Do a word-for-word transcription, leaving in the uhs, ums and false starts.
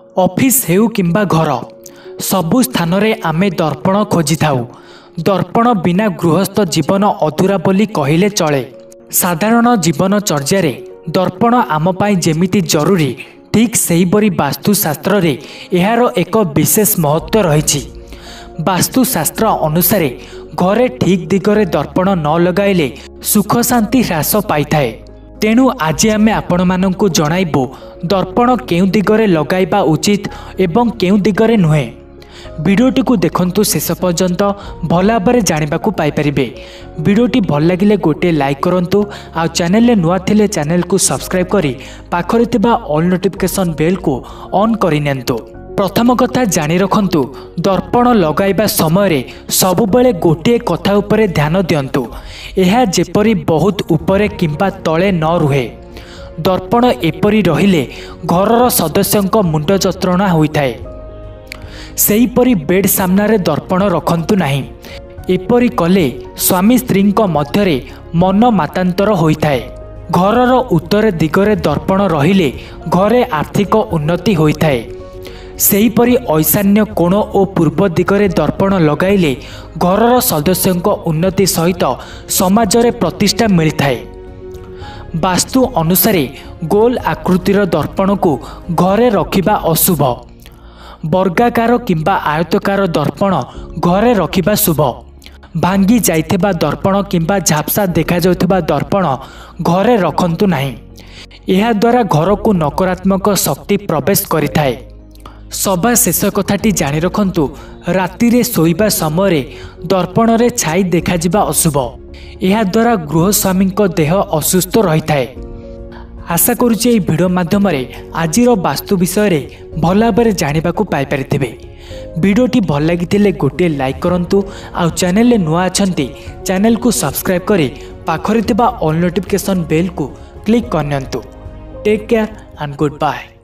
Office हेउ किंबा घर सबु स्थान रे आमे दर्पण खोजि थाउ। दर्पण बिना गृहस्थ जीवन अधूरा बोली कहिले चले। साधारण जीवन चर्या रे दर्पण आम पाई जेमिति जरूरी ठीक सेहीपरि वास्तुशास्त्र रे एहार एक विशेष महत्व रही। वास्तुशास्त्र अनुसारे घरे ठीक दिगरे दर्पण न लगाइले सुख शांति ह्रास पाई थाए। तेणु आज आमे आपण मानंकु जणाइबु दर्पण केउ दिगरे लगाइबा उचित एवं केउ दिगरे नुहे। वीडियोटी को देखंतु शेष पर्यंत भल भाव जानिबाकु पाई परिबे। वीडियोटी भल लागिले गोटे लाइक करंतु आ चैनल ले नुआ थिले चैनल को सब्सक्राइब करी पाखरे थिबा ऑल नोटिफिकेशन बेल को ऑन करि नेंतु। प्रथम कथा जानि रखंतु दर्पण लगाइबा समय सबु बेले गोटे कथा उपरे ध्यान दियंतु। एहा जेपरि बहुत उपरे किंबा तले न रुहे। दर्पण एपरि रहिले घरर सदस्यंक मुंड जंत्रणा होइथाए। सेहीपरि बेड सामनारे दर्पण रखंतु नाही। एपरि कले स्वामी स्त्रींक मध्यरे मन मातांतर होइथाए। घरर उत्तर दिगरे दर्पण रहिले घरे आर्थिक उन्नति होइथाए। सेहीपरि ईशान्य कोण और पूर्व दिगरे दर्पण लगाइले घरर सदस्यंक उन्नति सहित समाजरे प्रतिष्ठा मिलता है। वास्तु अनुसारे गोल आकृतिर दर्पण को घरे रखिबा अशुभ। वर्गाकार किंबा आयतकार दर्पण घरे रखिबा शुभ। भांगी जाइथिबा दर्पण किंबा झापसा देखा जाउथिबा दर्पण घरे रखंतु नाही। एहा द्वारा घर को नकारात्मक शक्ति प्रवेश करिथाए। सभा शेष कथाटी जानि रखंतु राति रे सोइबा समय दर्पण रे छाई देखा जिबा अशुभ। एहा द्वारा गृहस्वामी देह असुस्थ रही थाए। आशा करुचे এই ভিডিও माध्यमरे आजिर वास्तु विषय रे भल भाव जानिबाकु पाई परिथिबे। वीडियोटी भल लागिथिले गोटे लाइक करंतु आ चैनल ले नुआ अछंती चैनल को सब्सक्राइब करी पाखरे थिबा ऑल नोटिफिकेशन बेल को क्लिक करनियंतु। Take care and good bye.